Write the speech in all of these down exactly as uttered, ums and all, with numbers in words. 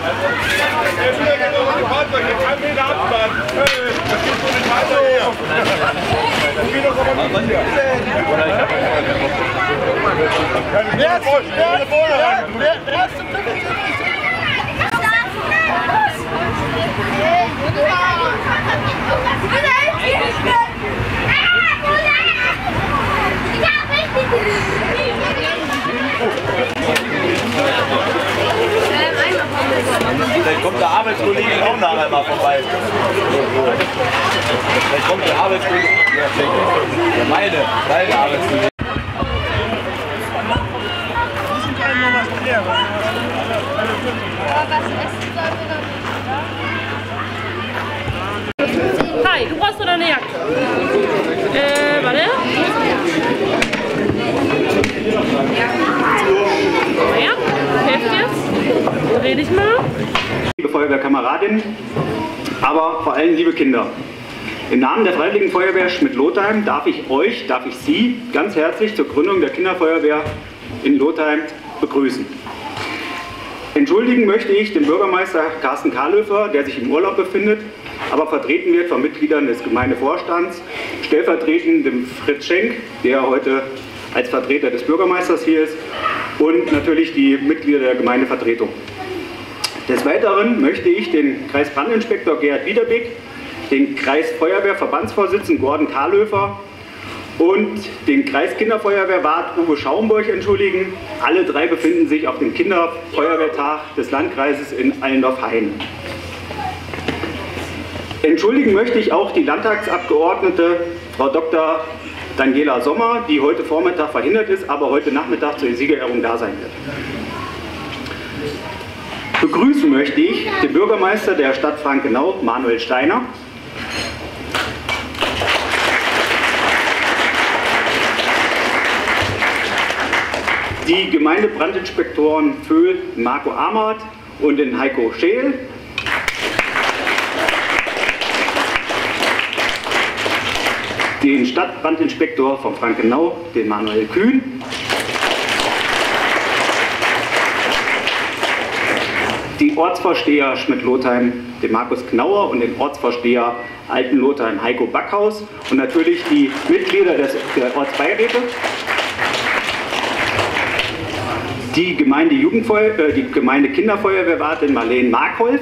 Vielleicht kommt der Arbeitskollege auch nachher mal vorbei. Vielleicht kommt der Arbeitskollege. Ja, vielleicht. Ja, meine, meine Arbeitskollege. Hi, du brauchst doch eine Jacke. Äh, warte. Ja, hilft jetzt. Dreh dich mal. Liebe Feuerwehrkameradinnen, aber vor allem liebe Kinder. Im Namen der Freiwilligen Feuerwehr Schmidt-Lothheim darf ich euch, darf ich Sie ganz herzlich zur Gründung der Kinderfeuerwehr in Lothheim begrüßen. Entschuldigen möchte ich den Bürgermeister Carsten Kahlhöfer, der sich im Urlaub befindet, aber vertreten wird von Mitgliedern des Gemeindevorstands, stellvertretend dem Fritz Schenk, der heute als Vertreter des Bürgermeisters hier ist, und natürlich die Mitglieder der Gemeindevertretung. Des Weiteren möchte ich den Kreisbrandinspektor Gerhard Wiederbeck, den Kreisfeuerwehrverbandsvorsitzenden Gordon Kahlhöfer und den Kreiskinderfeuerwehrwart Uwe Schaumburg entschuldigen. Alle drei befinden sich auf dem Kinderfeuerwehrtag des Landkreises in Allendorf-Hain. Entschuldigen möchte ich auch die Landtagsabgeordnete Frau Doktor Daniela Sommer, die heute Vormittag verhindert ist, aber heute Nachmittag zur Siegerehrung da sein wird. Begrüßen möchte ich den Bürgermeister der Stadt Frankenau, Manuel Steiner. Die Gemeindebrandinspektoren Vöhl, Marco Amert und den Heiko Scheel. Den Stadtbrandinspektor von Frankenau, den Manuel Kühn. Die Ortsvorsteher Schmidt-Lothheim, den Markus Knauer, und den Ortsvorsteher Alten-Lothheim, Heiko Backhaus, und natürlich die Mitglieder des, der Ortsbeiräte. Die Gemeinde, Jugendfeuer, äh, die Gemeinde Kinderfeuerwehrwartin Marlene Markholf.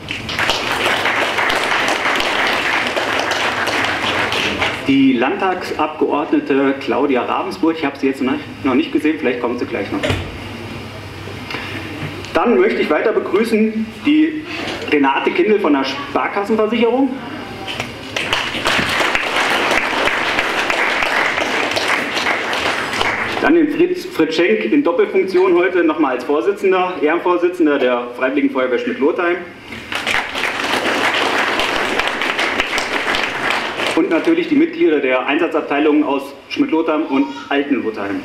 Die Landtagsabgeordnete Claudia Ravensburg, ich habe sie jetzt noch nicht gesehen, vielleicht kommt sie gleich noch. Dann möchte ich weiter begrüßen die Renate Kindl von der Sparkassenversicherung. Dann den Fritz, Fritz Schenk in Doppelfunktion heute nochmal als Vorsitzender, Ehrenvorsitzender der Freiwilligen Feuerwehr Schmidt-Lothheim. Und natürlich die Mitglieder der Einsatzabteilungen aus Schmidt-Lothheim und Alten-Lothheim.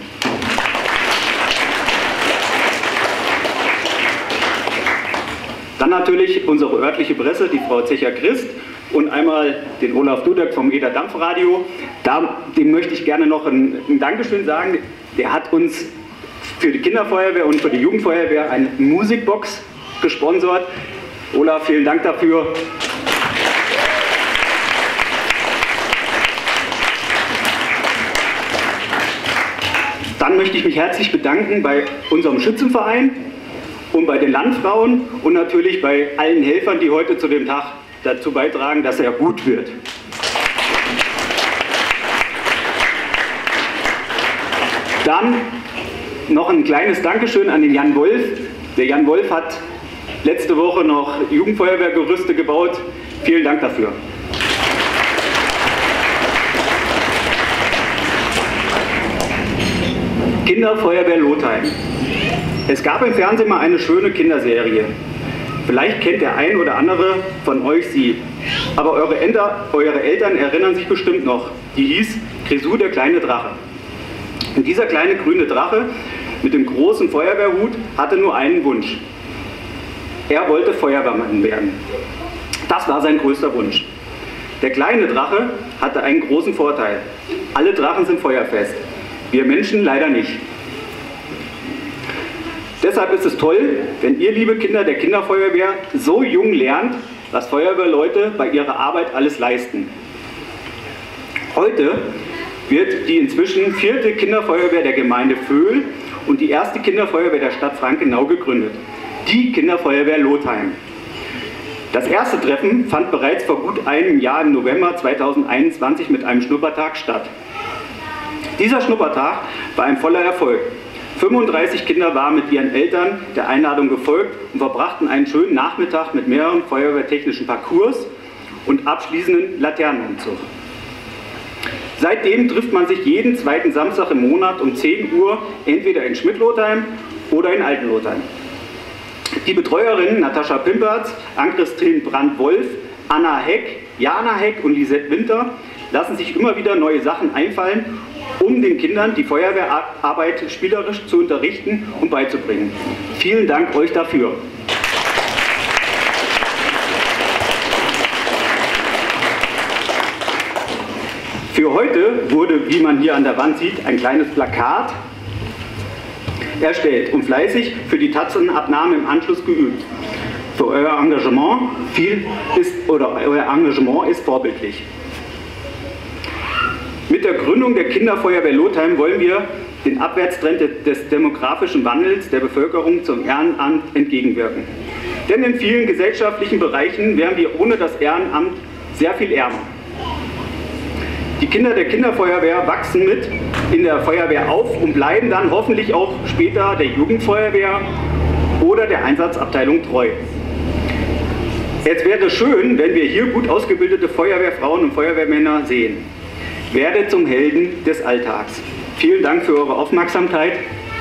Dann natürlich unsere örtliche Presse, die Frau Zecher-Christ, und einmal den Olaf Dudek vom Eder Dampfradio. Da, dem möchte ich gerne noch ein, ein Dankeschön sagen. Der hat uns für die Kinderfeuerwehr und für die Jugendfeuerwehr eine Musikbox gesponsert. Olaf, vielen Dank dafür. Dann möchte ich mich herzlich bedanken bei unserem Schützenverein und bei den Landfrauen und natürlich bei allen Helfern, die heute zu dem Tag dazu beitragen, dass er gut wird. Dann noch ein kleines Dankeschön an den Jan Wolf. Der Jan Wolf hat letzte Woche noch Jugendfeuerwehrgerüste gebaut. Vielen Dank dafür. Kinderfeuerwehr Lothheim. Es gab im Fernsehen mal eine schöne Kinderserie. Vielleicht kennt der ein oder andere von euch sie. Aber eure, Enter, eure Eltern erinnern sich bestimmt noch. Die hieß Grisou, der kleine Drache. Und dieser kleine grüne Drache mit dem großen Feuerwehrhut hatte nur einen Wunsch. Er wollte Feuerwehrmann werden. Das war sein größter Wunsch. Der kleine Drache hatte einen großen Vorteil. Alle Drachen sind feuerfest. Wir Menschen leider nicht. Deshalb ist es toll, wenn ihr, liebe Kinder der Kinderfeuerwehr, so jung lernt, was Feuerwehrleute bei ihrer Arbeit alles leisten. Heute wird die inzwischen vierte Kinderfeuerwehr der Gemeinde Vöhl und die erste Kinderfeuerwehr der Stadt Frankenau gegründet, die Kinderfeuerwehr Lotheim. Das erste Treffen fand bereits vor gut einem Jahr im November zweitausendeinundzwanzig mit einem Schnuppertag statt. Dieser Schnuppertag war ein voller Erfolg. fünfunddreißig Kinder waren mit ihren Eltern der Einladung gefolgt und verbrachten einen schönen Nachmittag mit mehreren feuerwehrtechnischen Parcours und abschließenden Laternenumzug. Seitdem trifft man sich jeden zweiten Samstag im Monat um zehn Uhr entweder in Schmidt-Lotheim oder in Alten-Lotheim. Die Betreuerinnen Natascha Pimpertz, Ann-Christine Brandt-Wolf, Anna Heck, Jana Heck und Lisette Winter lassen sich immer wieder neue Sachen einfallen, um den Kindern die Feuerwehrarbeit spielerisch zu unterrichten und beizubringen. Vielen Dank euch dafür. Für heute wurde, wie man hier an der Wand sieht, ein kleines Plakat erstellt und fleißig für die Tatzenabnahme im Anschluss geübt. Für euer Engagement viel ist, oder euer Engagement ist vorbildlich. Mit der Gründung der Kinderfeuerwehr Lotheim wollen wir den Abwärtstrend des demografischen Wandels der Bevölkerung zum Ehrenamt entgegenwirken. Denn in vielen gesellschaftlichen Bereichen wären wir ohne das Ehrenamt sehr viel ärmer. Die Kinder der Kinderfeuerwehr wachsen mit in der Feuerwehr auf und bleiben dann hoffentlich auch später der Jugendfeuerwehr oder der Einsatzabteilung treu. Es wäre schön, wenn wir hier gut ausgebildete Feuerwehrfrauen und Feuerwehrmänner sehen. Werdet zum Helden des Alltags. Vielen Dank für eure Aufmerksamkeit.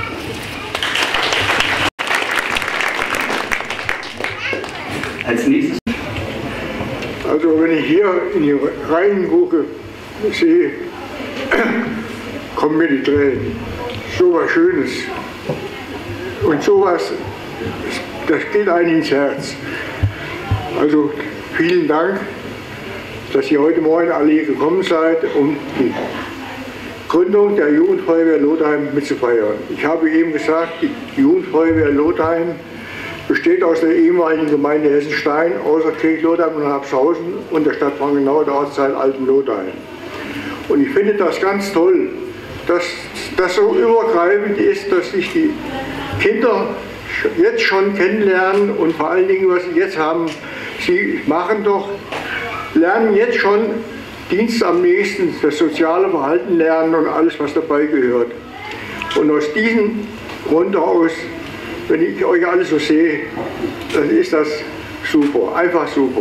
Als nächstes. Also wenn ich hier in die Reihen gucke, sehe, kommen mir die Tränen. So was Schönes. Und sowas, das geht einem ins Herz. Also vielen Dank, dass ihr heute Morgen alle hier gekommen seid, um die Gründung der Jugendfeuerwehr Lotheim mitzufeiern. Ich habe eben gesagt, die Jugendfeuerwehr Lotheim besteht aus der ehemaligen Gemeinde Hessenstein, außer Kirch-Lotheim und Habshausen und der Stadt Frankenau, der Ortsteil Alten-Lotheim. Und ich finde das ganz toll, dass das so übergreifend ist, dass sich die Kinder jetzt schon kennenlernen und vor allen Dingen, was sie jetzt haben, sie machen doch, lernen jetzt schon Dienst am nächsten, das soziale Verhalten lernen und alles, was dabei gehört. Und aus diesem Grund aus, wenn ich euch alle so sehe, dann ist das super, einfach super.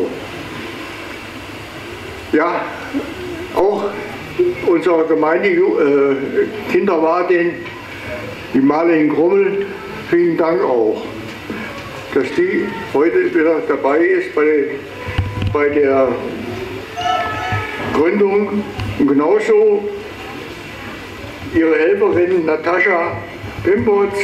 Ja, auch unsere Gemeinde äh, Kinderwartin, die Marlene Grummel, vielen Dank auch, dass die heute wieder dabei ist bei, bei der Gründung. Und genauso ihre Helferin Natascha Pimpertz,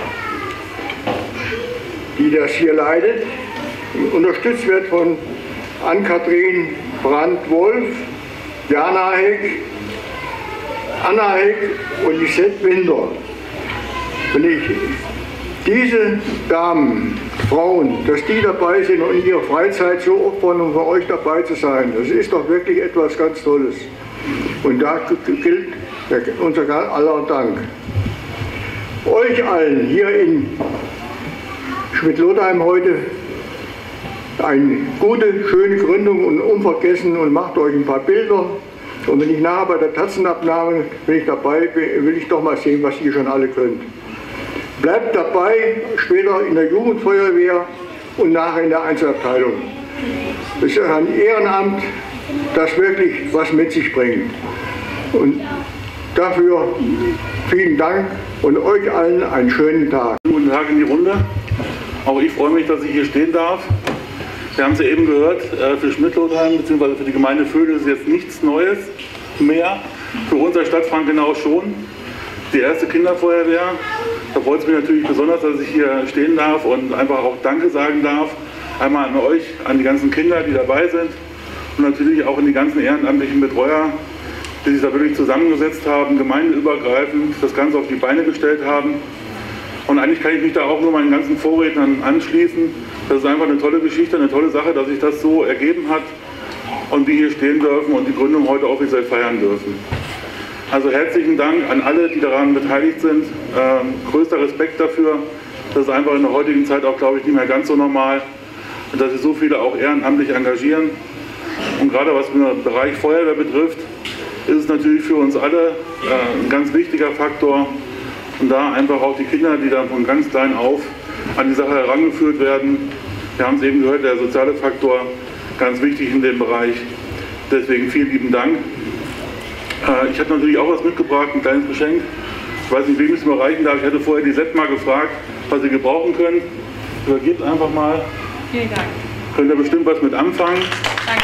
die das hier leitet, unterstützt wird von Ann-Kathrin Brandt-Wolf, Jana Heck, Anna Heck und Lisette Winter. Wenn ich diese Damen, Frauen, dass die dabei sind und in ihrer Freizeit so opfern, um für euch dabei zu sein, das ist doch wirklich etwas ganz Tolles. Und da gilt unser aller Dank. Euch allen hier in Schmidt-Lotheim heute eine gute, schöne Gründung und unvergessen und macht euch ein paar Bilder. Und wenn ich nachher bei der Tatzenabnahme, wenn ich dabei bin, will ich doch mal sehen, was ihr schon alle könnt. Bleibt dabei, später in der Jugendfeuerwehr und nachher in der Einzelabteilung. Das ist ein Ehrenamt, das wirklich was mit sich bringt. Und dafür vielen Dank und euch allen einen schönen Tag. Guten Tag in die Runde. Auch ich freue mich, dass ich hier stehen darf. Wir haben es ja eben gehört, für Schmidt-Lotheim bzw. für die Gemeinde Vöhl ist es jetzt nichts Neues mehr. Für unsere Stadt Frankenau schon. Die erste Kinderfeuerwehr. Da freut es mich natürlich besonders, dass ich hier stehen darf und einfach auch Danke sagen darf. Einmal an euch, an die ganzen Kinder, die dabei sind und natürlich auch an die ganzen ehrenamtlichen Betreuer, die sich da wirklich zusammengesetzt haben, gemeindeübergreifend das Ganze auf die Beine gestellt haben. Und eigentlich kann ich mich da auch nur meinen ganzen Vorrednern anschließen. Das ist einfach eine tolle Geschichte, eine tolle Sache, dass sich das so ergeben hat und wir hier stehen dürfen und die Gründung heute offiziell feiern dürfen. Also herzlichen Dank an alle, die daran beteiligt sind. Ähm, größter Respekt dafür. Das ist einfach in der heutigen Zeit auch, glaube ich, nicht mehr ganz so normal, dass sich so viele auch ehrenamtlich engagieren. Und gerade was den Bereich Feuerwehr betrifft, ist es natürlich für uns alle äh, ein ganz wichtiger Faktor. Und da einfach auch die Kinder, die dann von ganz klein auf an die Sache herangeführt werden. Wir haben es eben gehört, der soziale Faktor, ganz wichtig in dem Bereich. Deswegen vielen lieben Dank. Äh, ich habe natürlich auch was mitgebracht, ein kleines Geschenk. Ich weiß nicht, wem ich es überreichen darf. Ich hatte vorher die Sepp mal gefragt, was ihr gebrauchen könnt. Übergebt einfach mal. Vielen Dank. Könnt ihr bestimmt was mit anfangen. Danke.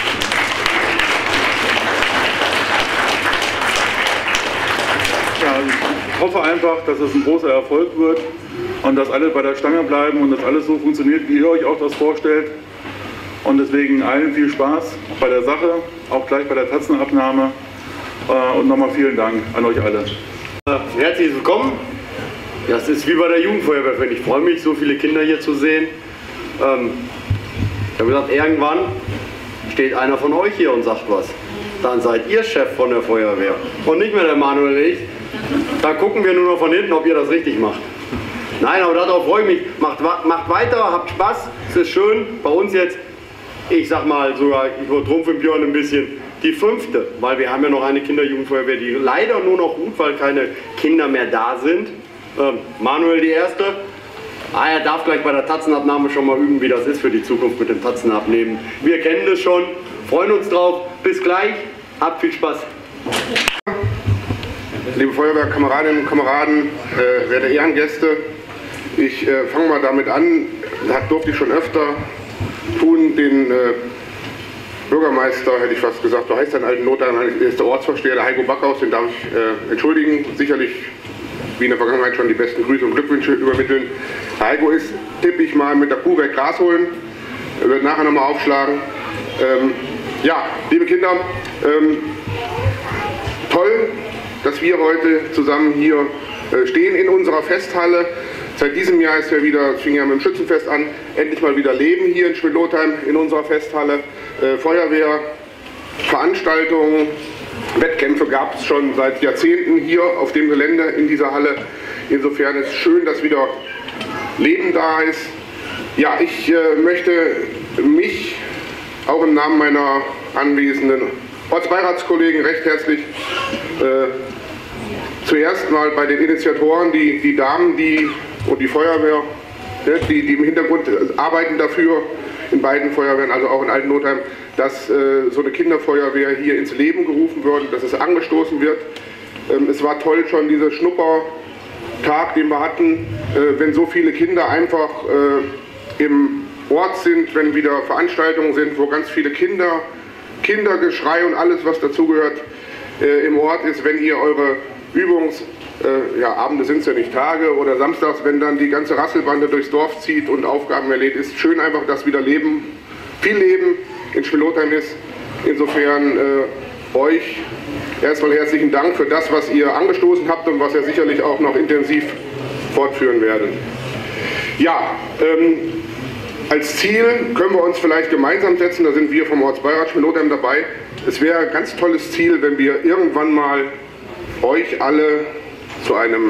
Ja, ich hoffe einfach, dass es ein großer Erfolg wird und dass alle bei der Stange bleiben und dass alles so funktioniert, wie ihr euch auch das vorstellt. Und deswegen allen viel Spaß bei der Sache, auch gleich bei der Tatzenabnahme. Und nochmal vielen Dank an euch alle. Herzlich willkommen. Das ist wie bei der Jugendfeuerwehr. Ich freue mich, so viele Kinder hier zu sehen. Ähm, ich habe gesagt, irgendwann steht einer von euch hier und sagt was. Dann seid ihr Chef von der Feuerwehr und nicht mehr der Manuel und ich. Dann gucken wir nur noch von hinten, ob ihr das richtig macht. Nein, aber darauf freue ich mich. Macht, macht weiter, habt Spaß. Es ist schön. Bei uns jetzt, ich sag mal sogar, ich übertrumpfe im Björn ein bisschen, die fünfte, weil wir haben ja noch eine Kinderjugendfeuerwehr, die leider nur noch gut, weil keine Kinder mehr da sind. Ähm, Manuel die erste. Ah, er darf gleich bei der Tatzenabnahme schon mal üben, wie das ist für die Zukunft mit dem Tatzenabnehmen. Wir kennen das schon, freuen uns drauf. Bis gleich, habt viel Spaß. Liebe Feuerwehrkameradinnen und Kameraden, äh, werte Ehrengäste, ich äh, fange mal damit an, das durfte ich schon öfter tun, den äh, Bürgermeister, hätte ich fast gesagt, so heißt er in Altenlothar, ist der Ortsvorsteher, der Heiko Backhaus, den darf ich äh, entschuldigen, sicherlich wie in der Vergangenheit schon die besten Grüße und Glückwünsche übermitteln. Heiko ist, tippe ich mal, mit der Kuh weg Gras holen, er wird nachher nochmal aufschlagen. Ähm, ja, liebe Kinder, ähm, toll, dass wir heute zusammen hier äh, stehen in unserer Festhalle. Seit diesem Jahr ist ja wieder, es fing ja mit dem Schützenfest an, endlich mal wieder Leben hier in Schmidlotheim in unserer Festhalle. Äh, Feuerwehr, Veranstaltungen, Wettkämpfe gab es schon seit Jahrzehnten hier auf dem Gelände in dieser Halle. Insofern ist es schön, dass wieder Leben da ist. Ja, ich äh, möchte mich auch im Namen meiner anwesenden Ortsbeiratskollegen recht herzlich äh, zuerst mal bei den Initiatoren, die, die Damen die, und die Feuerwehr, ne, die, die im Hintergrund arbeiten dafür, in beiden Feuerwehren, also auch in Altenlothheim, dass äh, so eine Kinderfeuerwehr hier ins Leben gerufen wird, dass es angestoßen wird. Ähm, es war toll schon dieser Schnuppertag, den wir hatten, äh, wenn so viele Kinder einfach äh, im Ort sind, wenn wieder Veranstaltungen sind, wo ganz viele Kinder, Kindergeschrei und alles, was dazugehört, äh, im Ort ist, wenn ihr eure Übungs, äh, ja, Abende sind es ja nicht, Tage oder samstags, wenn dann die ganze Rasselbande durchs Dorf zieht und Aufgaben erledigt, ist schön einfach, dass wieder Leben, viel Leben in Schmidlotheim ist. Insofern äh, euch erstmal herzlichen Dank für das, was ihr angestoßen habt und was ihr sicherlich auch noch intensiv fortführen werdet. Ja, ähm, als Ziel können wir uns vielleicht gemeinsam setzen, da sind wir vom Ortsbeirat Schmidlotheim dabei. Es wäre ein ganz tolles Ziel, wenn wir irgendwann mal euch alle zu einem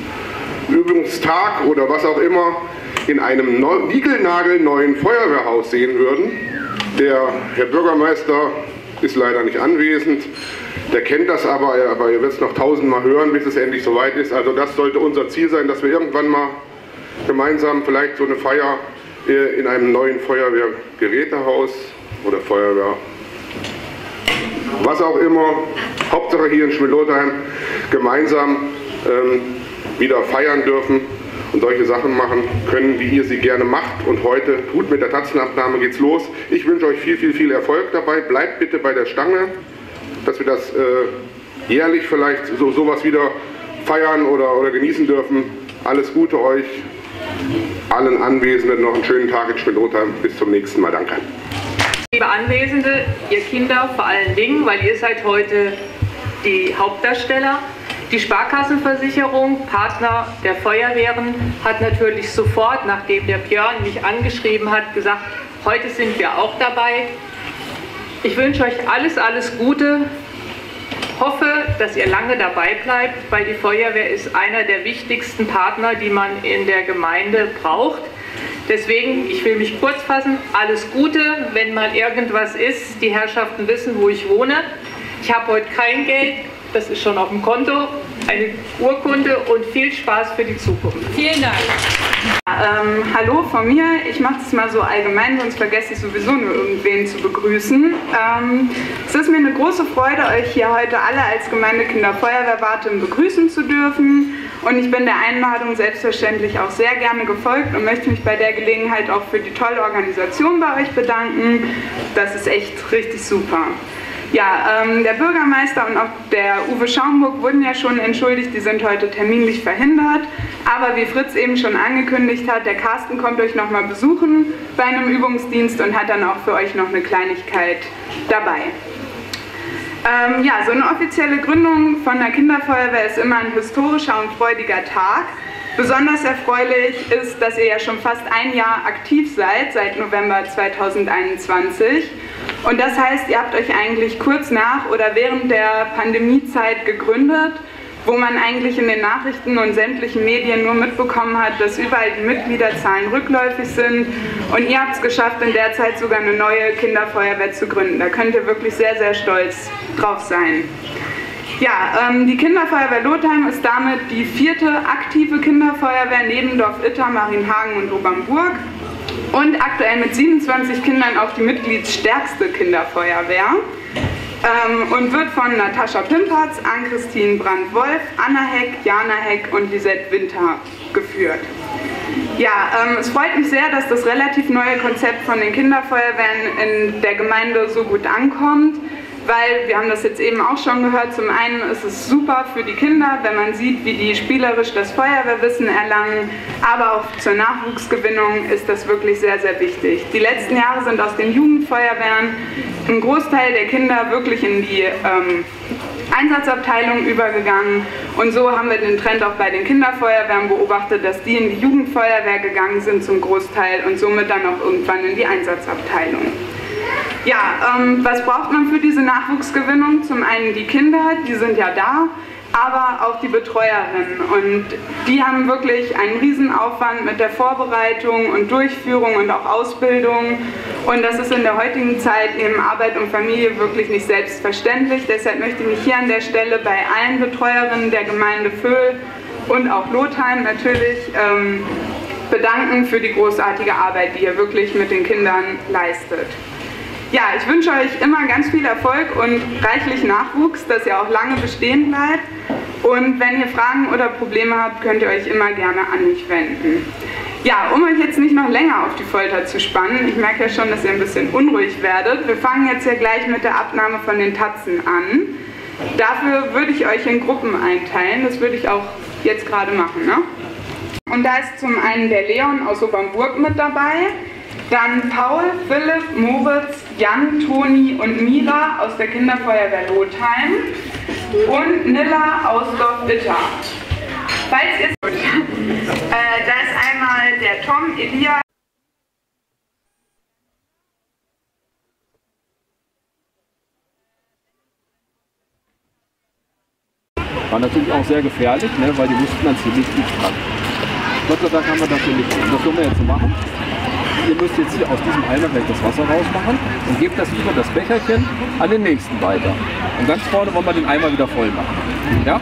Übungstag oder was auch immer in einem niegelnagelneuen Feuerwehrhaus sehen würden. Der Herr Bürgermeister ist leider nicht anwesend, der kennt das aber, aber ihr werdet es noch tausendmal hören, bis es endlich soweit ist. Also das sollte unser Ziel sein, dass wir irgendwann mal gemeinsam vielleicht so eine Feier in einem neuen Feuerwehrgerätehaus oder Feuerwehr, was auch immer, Hauptsache hier in Schmidlotheim, gemeinsam ähm, wieder feiern dürfen und solche Sachen machen können, wie ihr sie gerne macht. Und heute, gut, mit der Tatzenabnahme geht's los. Ich wünsche euch viel, viel, viel Erfolg dabei. Bleibt bitte bei der Stange, dass wir das äh, jährlich vielleicht so sowas wieder feiern oder, oder genießen dürfen. Alles Gute euch, allen Anwesenden noch einen schönen Tag in Schmidlotheim. Bis zum nächsten Mal. Danke. Liebe Anwesende, ihr Kinder vor allen Dingen, weil ihr seid heute die Hauptdarsteller. Die Sparkassenversicherung, Partner der Feuerwehren, hat natürlich sofort, nachdem der Björn mich angeschrieben hat, gesagt, heute sind wir auch dabei. Ich wünsche euch alles, alles Gute. Hoffe, dass ihr lange dabei bleibt, weil die Feuerwehr ist einer der wichtigsten Partner, die man in der Gemeinde braucht. Deswegen, ich will mich kurz fassen, alles Gute, wenn mal irgendwas ist. Die Herrschaften wissen, wo ich wohne. Ich habe heute kein Geld, das ist schon auf dem Konto, eine Urkunde und viel Spaß für die Zukunft. Vielen Dank. Ähm, hallo von mir, ich mache das mal so allgemein, sonst vergesse ich sowieso nur irgendwen zu begrüßen. Ähm, es ist mir eine große Freude, euch hier heute alle als Gemeindekinderfeuerwehrwarte begrüßen zu dürfen. Und ich bin der Einladung selbstverständlich auch sehr gerne gefolgt und möchte mich bei der Gelegenheit auch für die tolle Organisation bei euch bedanken. Das ist echt richtig super. Ja, ähm, der Bürgermeister und auch der Uwe Schaumburg wurden ja schon entschuldigt, die sind heute terminlich verhindert. Aber wie Fritz eben schon angekündigt hat, der Carsten kommt euch nochmal besuchen bei einem Übungsdienst und hat dann auch für euch noch eine Kleinigkeit dabei. Ähm, ja, so eine offizielle Gründung von der Kinderfeuerwehr ist immer ein historischer und freudiger Tag. Besonders erfreulich ist, dass ihr ja schon fast ein Jahr aktiv seid, seit November zweitausendeinundzwanzig. Und das heißt, ihr habt euch eigentlich kurz nach oder während der Pandemiezeit gegründet, wo man eigentlich in den Nachrichten und sämtlichen Medien nur mitbekommen hat, dass überall die Mitgliederzahlen rückläufig sind. Und ihr habt es geschafft, in der Zeit sogar eine neue Kinderfeuerwehr zu gründen. Da könnt ihr wirklich sehr, sehr stolz drauf sein. Ja, ähm, die Kinderfeuerwehr Lotheim ist damit die vierte aktive Kinderfeuerwehr neben Dorf Itter, Marienhagen und Obernburg und aktuell mit siebenundzwanzig Kindern auch die mitgliedsstärkste Kinderfeuerwehr ähm, und wird von Natascha Pimpertz, Ann-Christine Brandt-Wolf, Anna Heck, Jana Heck und Lisette Winter geführt. Ja, ähm, es freut mich sehr, dass das relativ neue Konzept von den Kinderfeuerwehren in der Gemeinde so gut ankommt. Weil, wir haben das jetzt eben auch schon gehört, zum einen ist es super für die Kinder, wenn man sieht, wie die spielerisch das Feuerwehrwissen erlangen, aber auch zur Nachwuchsgewinnung ist das wirklich sehr, sehr wichtig. Die letzten Jahre sind aus den Jugendfeuerwehren ein Großteil der Kinder wirklich in die ähm, Einsatzabteilung übergegangen und so haben wir den Trend auch bei den Kinderfeuerwehren beobachtet, dass die in die Jugendfeuerwehr gegangen sind zum Großteil und somit dann auch irgendwann in die Einsatzabteilung. Ja, ähm, was braucht man für diese Nachwuchsgewinnung? Zum einen die Kinder, die sind ja da, aber auch die Betreuerinnen. Und die haben wirklich einen Riesenaufwand mit der Vorbereitung und Durchführung und auch Ausbildung. Und das ist in der heutigen Zeit neben Arbeit und Familie wirklich nicht selbstverständlich. Deshalb möchte ich mich hier an der Stelle bei allen Betreuerinnen der Gemeinde Vöhl und auch Lotheim natürlich ähm, bedanken für die großartige Arbeit, die ihr wirklich mit den Kindern leistet. Ja, ich wünsche euch immer ganz viel Erfolg und reichlich Nachwuchs, dass ihr auch lange bestehen bleibt. Und wenn ihr Fragen oder Probleme habt, könnt ihr euch immer gerne an mich wenden. Ja, um euch jetzt nicht noch länger auf die Folter zu spannen, ich merke ja schon, dass ihr ein bisschen unruhig werdet. Wir fangen jetzt ja gleich mit der Abnahme von den Tatzen an. Dafür würde ich euch in Gruppen einteilen, das würde ich auch jetzt gerade machen, ne? Und da ist zum einen der Leon aus Obernburg mit dabei. Dann Paul, Philipp, Moritz, Jan, Toni und Mira aus der Kinderfeuerwehr Lotheim und Nilla aus Dorf Itter. Falls ihr äh, da ist einmal der Tom, Elia. War natürlich auch sehr gefährlich, ne, weil die wussten dann ziemlich gut dran. Gott sei Dank haben wir das hier nicht. Und das können wir jetzt so machen. Ihr müsst jetzt hier aus diesem Eimer gleich das Wasser rausmachen und gebt das über das Becherchen an den nächsten weiter. Und ganz vorne wollen wir den Eimer wieder voll machen. Ja?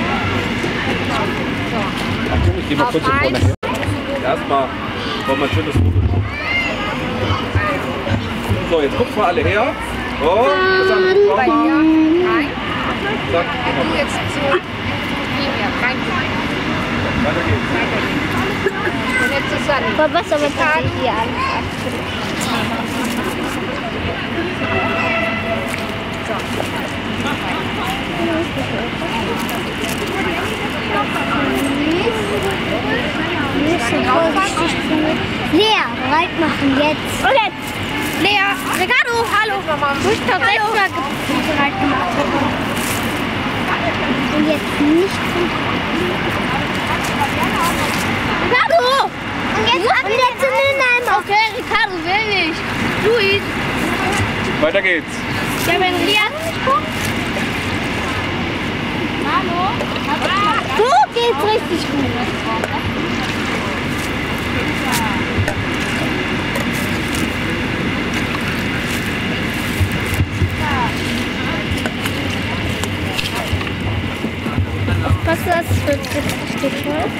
Achtung, ich gehe mal kurz vorne her. Erstmal wollen wir ein schönes Foto machen. So, jetzt guckt mal alle her. Oh, das haben wir bei dir. Nein. Zack. Jetzt so. Hier, rein. Weiter geht's. Weiter geht's. Und jetzt zusammen. Aber was aber gerade hier an? Lea, bereit machen jetzt. Und jetzt. Lea, Ricardo, hallo. Ich habe selbst mal bereit gemacht. Und jetzt nicht zum Ricardo! Und jetzt ab jetzt in den Eimer. Okay, Ricardo will nicht. Luis. Weiter geht's. Ja, wenn Lian nicht kommt. Hallo? So geht's richtig gut. Was ist das für ein Stück Holz?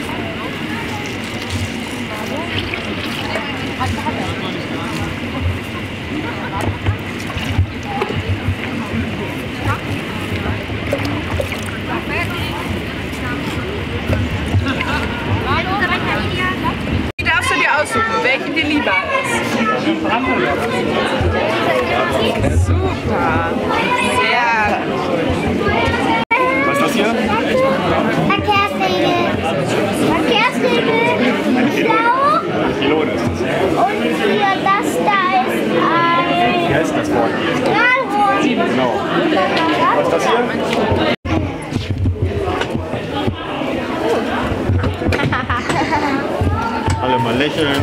Die darfst du dir aussuchen, welche dir lieber ist. Super. Sehr gut. Was ist das hier? Verkehrsregel. Verkehrsregel. Eine Pylone. Blau. Pylone ist das. Und hier, das da ist ein Wie heißt das Wort? Strahlrohr. Genau. Was ist das hier? Alle mal lächeln.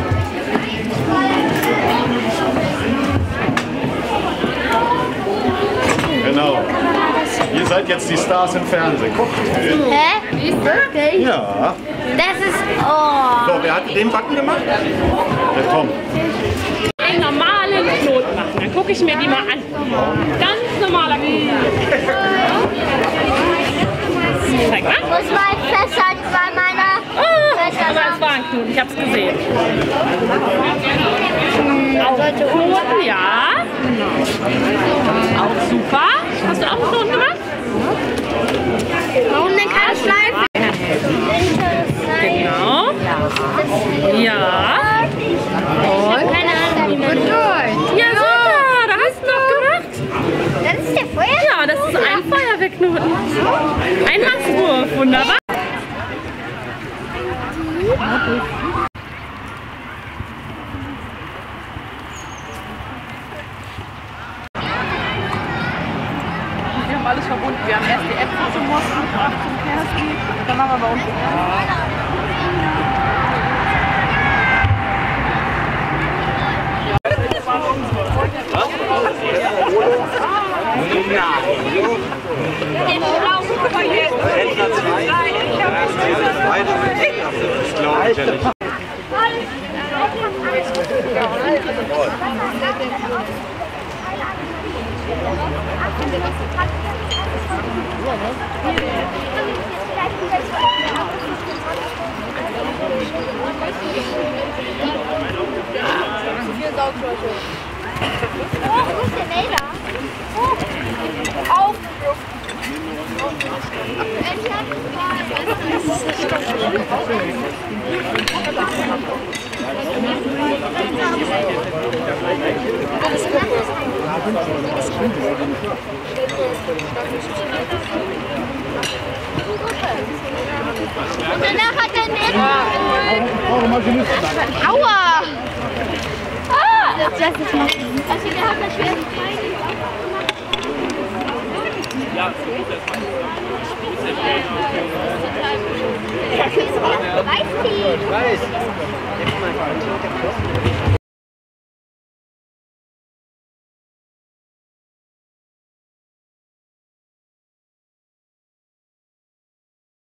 Genau. Ihr seid jetzt die Stars im Fernsehen. Guckt. Hä? Siehst du? Ja. Das ist. Oh. So, wer hat den Backen gemacht? Der Tom. Einen normalen Knoten machen. Dann gucke ich mir die mal an. Ganz normaler Knoten. Zeig mal. Muss mal festhalten bei meiner. Oh, aber es war ein Knoten, ich hab's gesehen. Auch Knoten, ja. Auch super. Hast du auch einen Knoten gemacht? Warum denn keine Schleife? Genau. Ja. Und? Keine Ahnung, wie man durch. Ja, super. Da hast du noch gemacht. Das ist der Feuerwehr? Ja, das ist ein Feuerwehrknoten. Ein Mastwurf. Wunderbar. Wir haben alles verbunden. Wir haben erst die Äpfel zum Mosten, zum Kersti, dann haben wir bei uns. Wo ist der Wähler? Auf! Und danach hat er einen Aua! Ah! Das ist mal. Also der hat das schwer. Ja, Weiß die. Weiß.